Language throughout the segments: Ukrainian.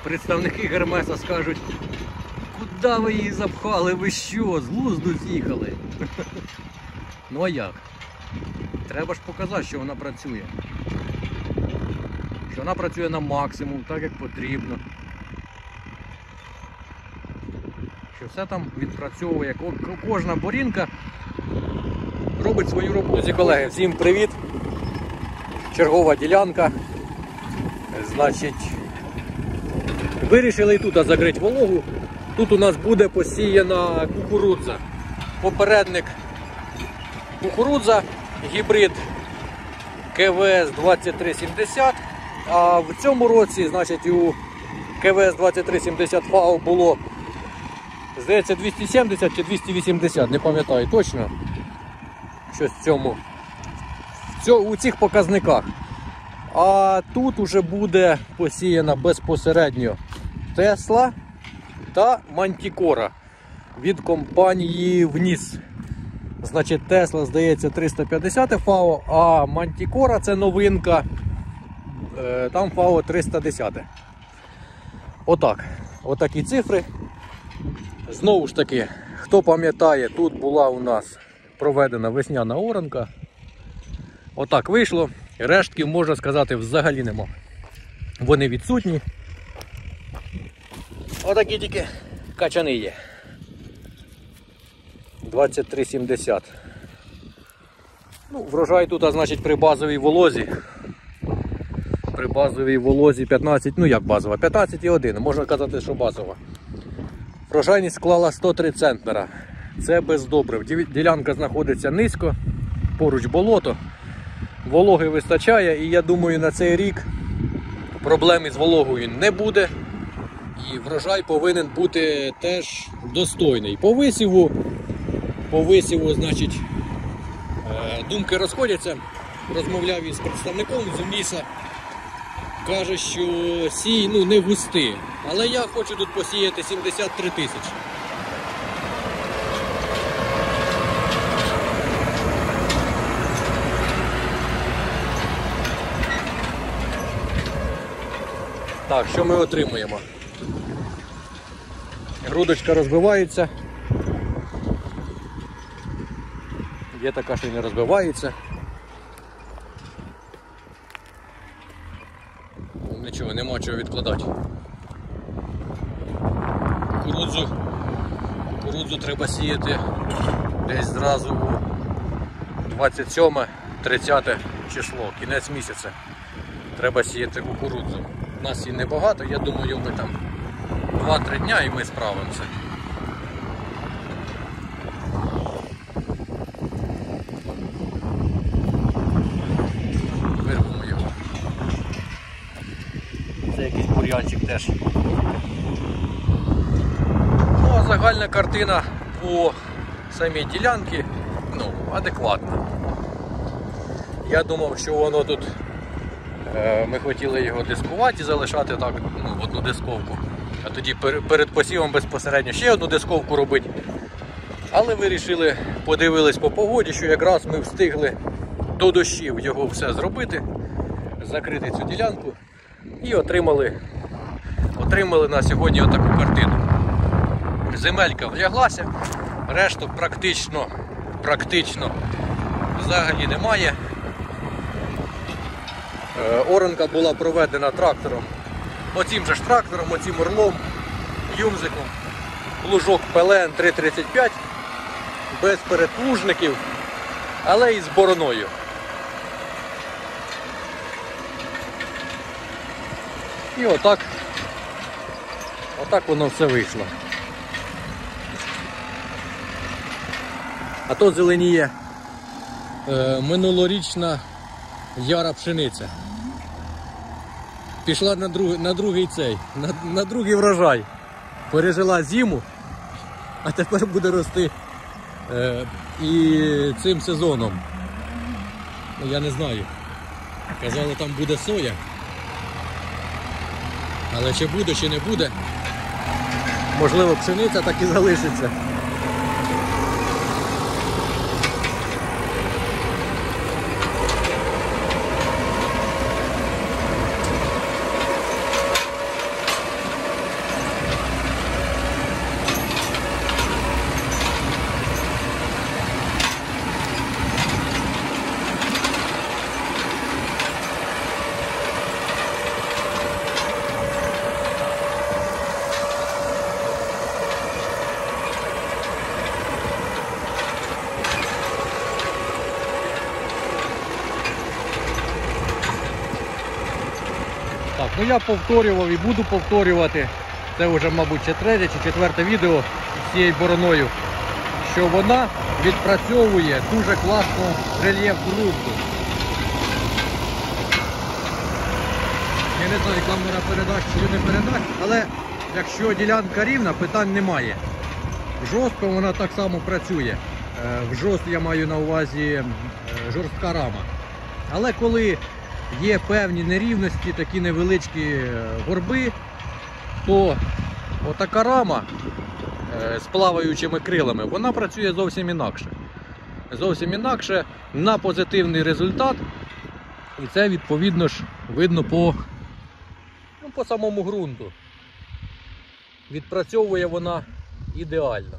представники Гермеса скажуть, куди ви її запхали, ви що, з глузду з'їхали? Ну а як? Треба ж показати, що вона працює. Що вона працює на максимум, так як потрібно. Що все там відпрацьовує. Кожна борінка робить свою роботу. Друзі, колеги, всім привіт! Чергова ділянка. Значить, вирішили і тут закрити вологу. Тут у нас буде посіяна кукурудза. Попередник кукурудза, гібрид КВС 2370. А в цьому році, значить, у КВС 2370 ФАО було, здається, 270 чи 280, не пам'ятаю точно. Щось у цих показниках. А тут уже буде посіяна безпосередньо Тесла та Мантікора від компанії Вніс. Значить, Тесла, здається, 350 ФАО, а Мантікора це новинка, там ФАО 310. Отак. Отакі цифри. Знову ж таки, хто пам'ятає, тут була у нас проведена весняна оранка. Отак вийшло. Рештків, можна сказати, взагалі нема. Вони відсутні. Отакі тільки качани є. 23,70. Ну, врожай тут, значить, при базовій волозі. При базовій волозі 15, ну як базова, 15,1, можна казати, що базова. Врожайність склала 103 центнера. Це без добрив. Ділянка знаходиться низько, поруч болото. Вологи вистачає, і я думаю, на цей рік проблем із вологою не буде. І врожай повинен бути теж достойний. По висіву, значить, думки розходяться. Розмовляв із представником з Вніса. Каже, що сій, ну, не густий. Але я хочу тут посіяти 73 тисячі. Так, що ми отримуємо? Грудочка розбивається. Є така, що й не розбивається. Нічого, нема чого відкладати. Кукурудзу треба сіяти десь зразу у 27-30 число, кінець місяця. Треба сіяти кукурудзу. У нас її небагато, я думаю, ми там 2-3 дня і ми справимося. Вирвемо його. Це якийсь бур'янчик теж. Ну, а загальна картина по самій ділянці, ну, адекватна. Я думав, що воно тут, ми хотіли його дискувати і залишати так, ну, в одну дисковку. А тоді перед посівом безпосередньо ще одну дисковку робити. Але вирішили, подивились по погоді, що якраз ми встигли до дощів його все зробити, закрити цю ділянку і отримали на сьогодні отаку картину. Земелька вляглася, решток практично взагалі немає. Оранка була проведена трактором, оцім же ж трактором, оцім орлом, юмзиком, плужок ПЛН 335, без передплужників, але і з бороною. І отак воно все вийшло. А то зеленіє минулорічна яра пшениця. Пішла на другий врожай. Пережила зиму, а тепер буде рости і цим сезоном. Я не знаю. Казали, там буде соя. Але чи буде, чи не буде. Можливо, пшениця так і залишиться. я повторював і буду повторювати, це вже, мабуть, третє чи четверте відео з цією бороною, що вона відпрацьовує дуже класно рельєф ґрунту. Я не знаю, камера передасть чи не передасть, але якщо ділянка рівна, питань немає. Жорстко вона так само працює. В жорст я маю на увазі жорстка рама. Але коли є певні нерівності, такі невеличкі горби, то отака рама з плаваючими крилами, вона працює зовсім інакше. Зовсім інакше, на позитивний результат. І це відповідно ж видно по самому ґрунту. Відпрацьовує вона ідеально.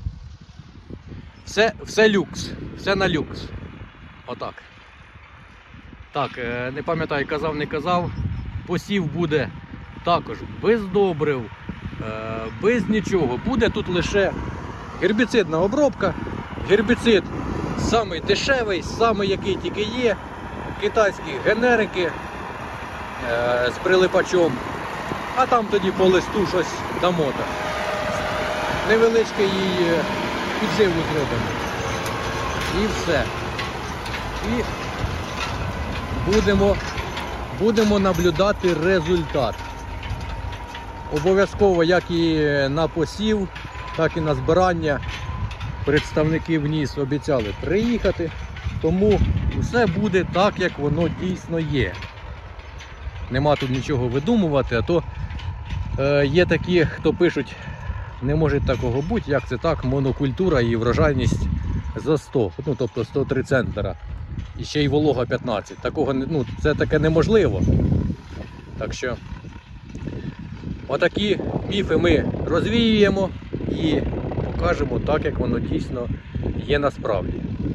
Все люкс, все на люкс. Отак. Так, не пам'ятаю, казав, не казав. Посів буде також без добрив, без нічого. Буде тут лише гербіцидна обробка. Гербіцид самий дешевий, самий який тільки є. Китайські генерики з прилипачом. А там тоді по листу щось дамо. Невеличке її підживу зробимо. І все. І будемо наблюдати результат. Обов'язково, як і на посів, так і на збирання представники ВНІС обіцяли приїхати. Тому все буде так, як воно дійсно є. Нема тут нічого видумувати, а то є такі, хто пишуть, не може такого бути, як це так, монокультура і врожайність за 100, ну тобто 103 центнера. І ще й волога 15. Такого, ну, це таке неможливо. Так що отакі міфи ми розвіюємо і покажемо так, як воно дійсно є насправді.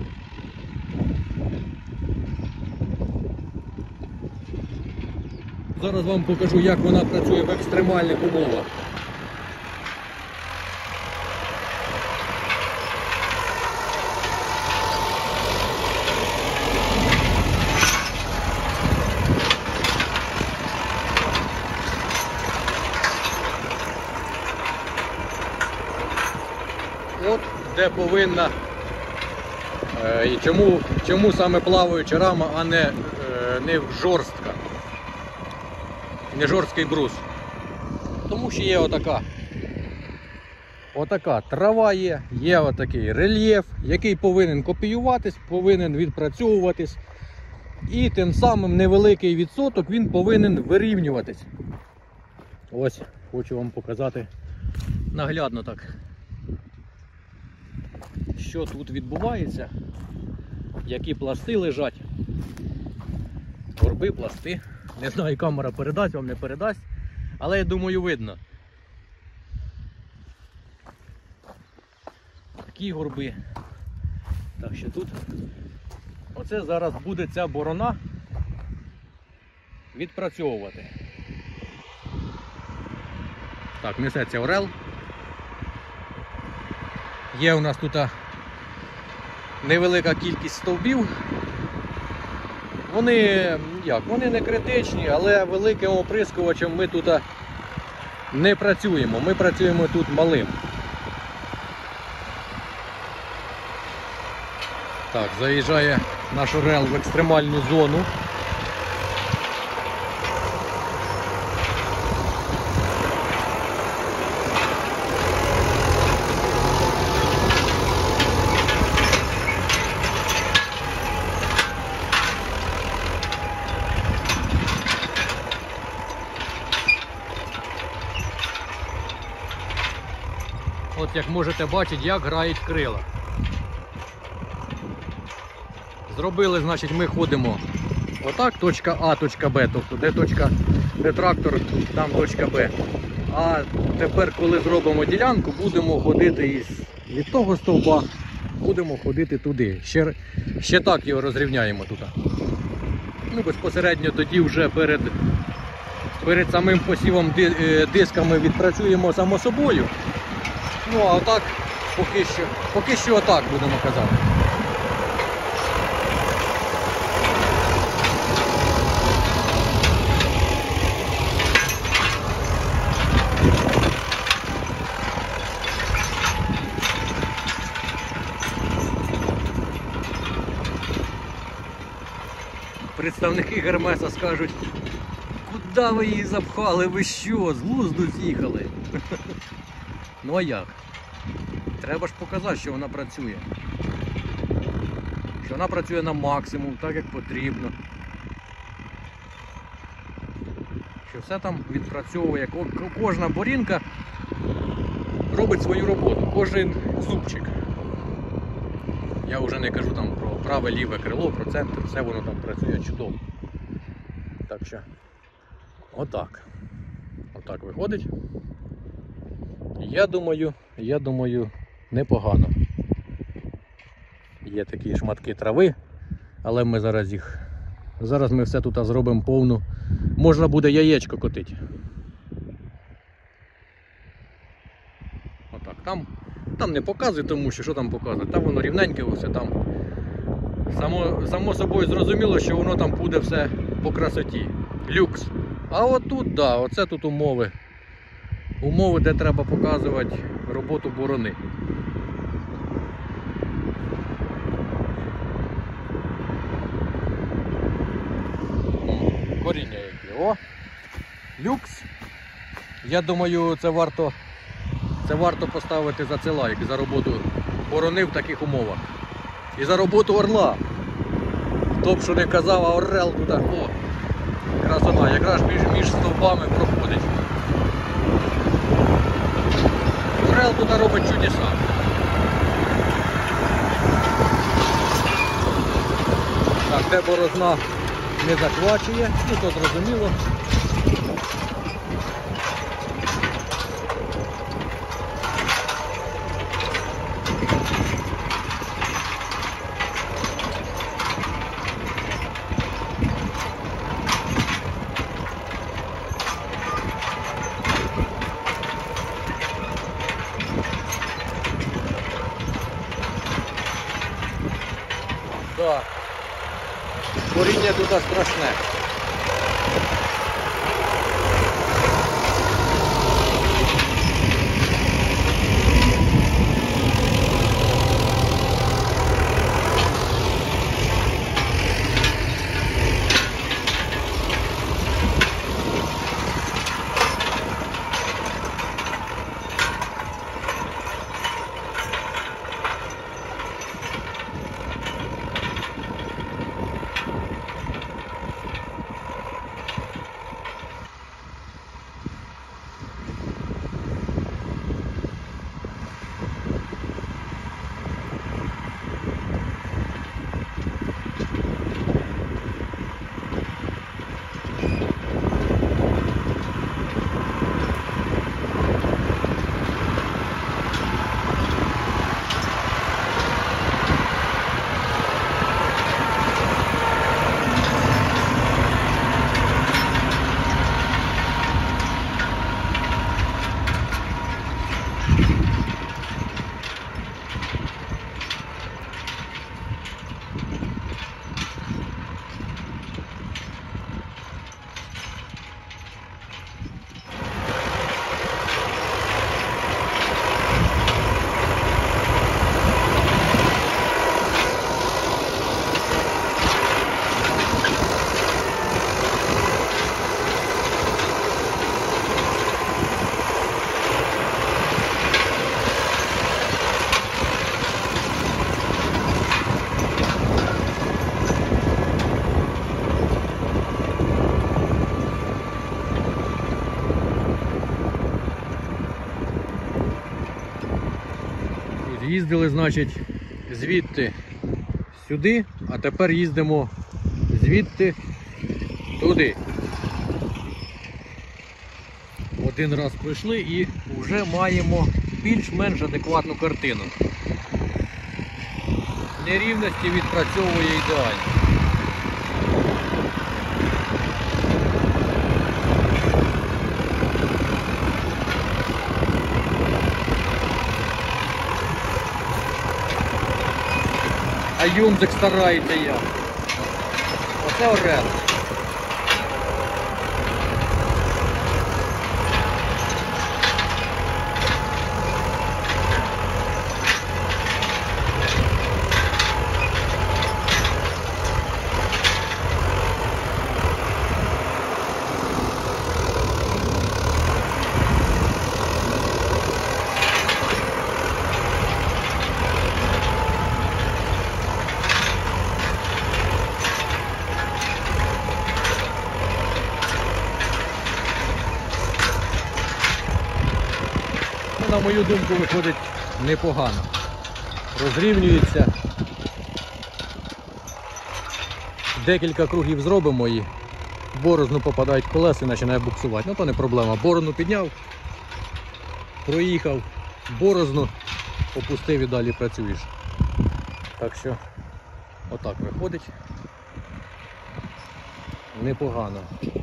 Зараз вам покажу, як вона працює в екстремальних умовах. От де повинна, і чому саме плаваюча рама, а не жорстка, не жорсткий брус. Тому що є отака трава є отакий рельєф, який повинен копіюватись, повинен відпрацьовуватись. І тим самим невеликий відсоток він повинен вирівнюватись. Ось, хочу вам показати наглядно так, що тут відбувається, які пласти лежать. Горби, пласти. Не знаю, камера передасть вам, не передасть, але я думаю, видно. Такі горби. Так що тут, оце зараз буде ця борона відпрацьовувати. Так, несеться орел. Є у нас тут невелика кількість стовбів. Вони не критичні, але великим оприскувачем ми тут не працюємо. Ми працюємо тут малим. Так, заїжджає наш орел в екстремальну зону. От як можете бачити, як грають крила. Зробили, значить, ми ходимо отак, точка А, точка Б, тобто де трактор, там точка Б. А тепер, коли зробимо ділянку, будемо ходити від того стовба, будемо ходити туди. Ще так його розрівняємо тут. Ну, безпосередньо тоді вже перед самим посівом дисками відпрацюємо само собою. Ну, а отак, поки що отак будемо казати. представники Гермеса скажуть, куди ви її запхали, ви що, з глузду з'їхали? Ну а як? Треба ж показати, що вона працює. Що вона працює на максимум, так як потрібно. Що все там відпрацьовує, кожна борінка робить свою роботу, кожен зубчик. Я вже не кажу там про праве-ліве крило, про центр, все воно там працює чудово. Так що, отак. Отак виходить. Я думаю, непогано. Є такі шматки трави, але ми зараз ми все тут зробимо повну. Можна буде яєчко котити. Отак, там не показує, тому що там показує. Там воно рівненьке все, там само собою зрозуміло, що воно там буде все по красоті. Люкс. А отут, да, оце тут умови. Умови, де треба показувати роботу борони. Коріння які. О! Люкс! Я думаю, це варто поставити за це лайк, за роботу борони в таких умовах. І за роботу орла. Хто б що не казав, а орел тут, о, красота, якраз між стовпами проходить. Орел тут робить чудеса. Так, де борозна не захвачує, ну то зрозуміло. Так, коріння тут страшне. Їздили, значить, звідти сюди, а тепер їздимо звідти туди. Один раз пройшли і вже маємо більш-менш адекватну картину. Нерівності відпрацьовує ідеально. А Юмзик старається як. Оце орел. на мою думку, виходить непогано. Розрівнюється. Декілька кругів зробимо і в борозну попадають колеса і починає буксувати. Ну то не проблема. Борону підняв, проїхав, борозну, опустив і далі працюєш. Так що отак виходить. Непогано.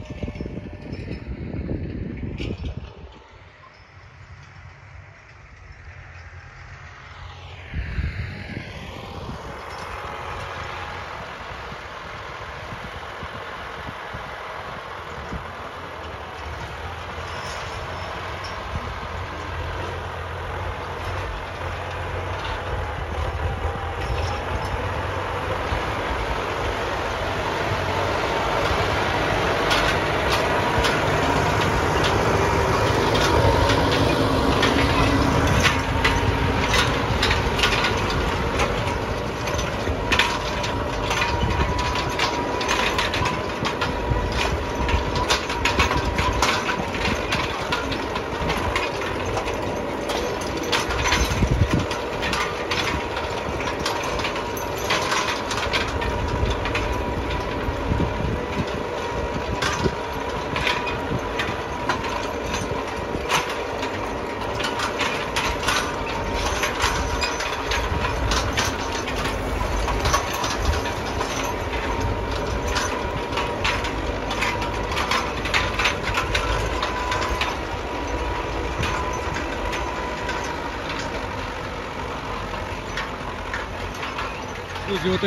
Друзі,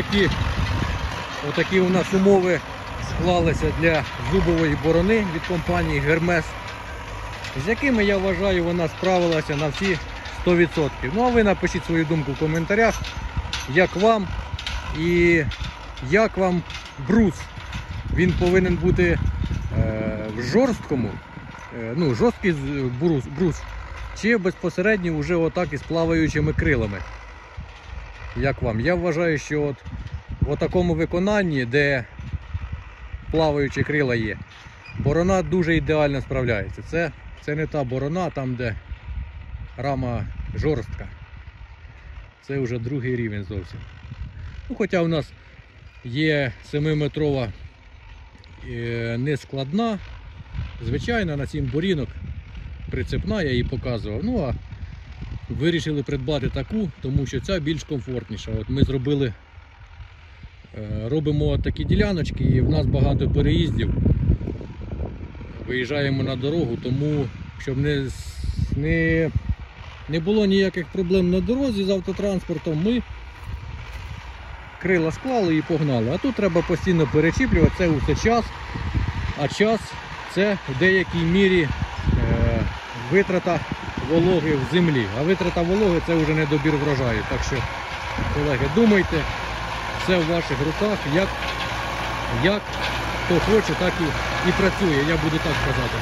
отакі у нас умови склалися для зубової борони від компанії Hermes, з якими, я вважаю, вона справилася на всі 100%. Ну а ви напишіть свою думку в коментарях, як вам і як вам брус. Він повинен бути в жорсткому, жорсткий брус, чи безпосередньо вже отак із плаваючими крилами. Як вам? Я вважаю, що в такому виконанні, де плаваючі крила є, борона дуже ідеально справляється. Це не та борона, там де рама жорстка. Це вже другий рівень зовсім. Ну, хоча у нас є 7-метрова нескладна, звичайно, на 7 борінок, прицепна, я її показував. Ну, а вирішили придбати таку, тому що ця більш комфортніша. От ми робимо такі діляночки, і в нас багато переїздів. Виїжджаємо на дорогу, тому щоб не було ніяких проблем на дорозі з автотранспортом, ми крила склали і погнали. А тут треба постійно перечіплювати, це усе час, а час це в деякій мірі витрата вологи в землі. А витрата вологи – це вже недобір врожаю. Так що, колеги, думайте, все в ваших руках, як хто хоче, так і працює, я буду так казати.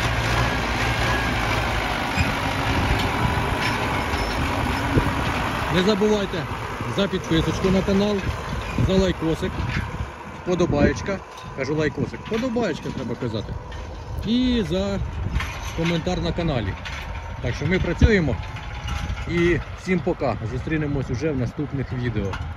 Не забувайте за підписочку на канал, за лайкосик, вподобаєчка, кажу лайкосик, вподобаєчка треба казати, і за коментар на каналі. Так що ми працюємо і всім пока. Зустрінемось уже в наступних відео.